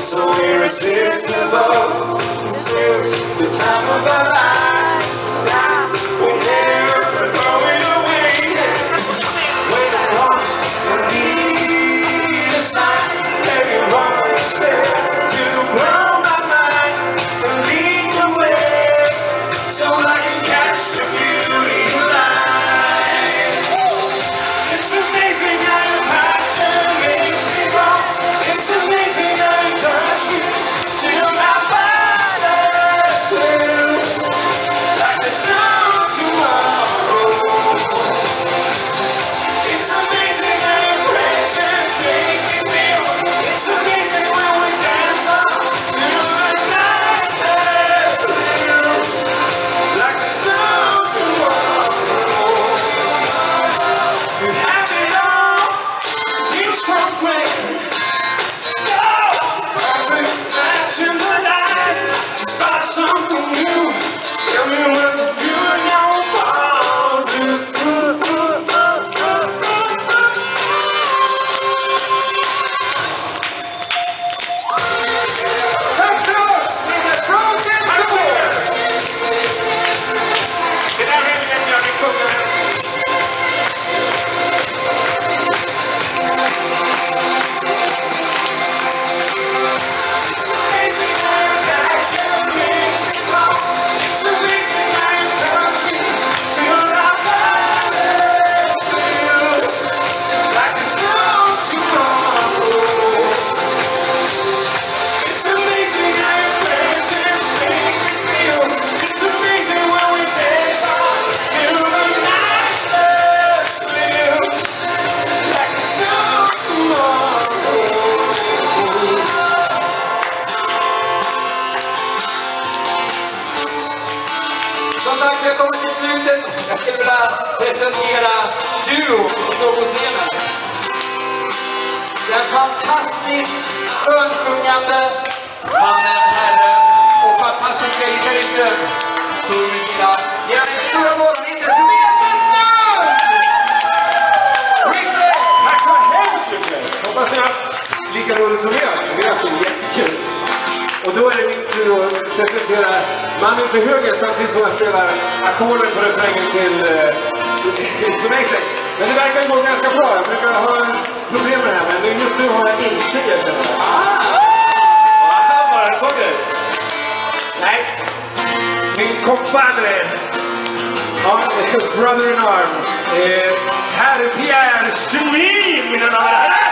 so irresistible. This is the time of our lives. We're never going away. When I lost and need a sign, everyone is there to blow my mind and lead the way, so I can catch the beauty line. It's amazing how your passion makes me go. It's amazing how you touch me till my body feels like there's no tomorrow. It's amazing how your presence makes me feel. It's amazing when we dance on till the night feels like there's no tomorrow. You have it all, feel so great. In the light, start something new. Tell me what to do and I will follow through. Let's go! With a broken sword. Det där är en Johnny Cooker. Som sagt, jag kommer till slutet. Jag skulle vilja presentera Duo som står på scenen. Den fantastiskt skönsjungande mannen, herren och fantastiska gitarristen. Stor musik. Ge en stor applåd till Tobias Östlund! Riktigt! Tack så hemskt mycket! Hoppas ni har haft lika roligt som jag. Det är alltid jättekul. Och då är det min tur att presentera mannen till höger samtidigt som jag spelar ackorden på refrängen till It's Amazing. Men det verkar gå ganska bra. Jag brukar ha problem med det här, men just nu har jag inte erkänt det. Bara en sån grej. Nej. Min compadre. Ja, brother in arms. Herr Pierre Sumi, mina damer och herrar.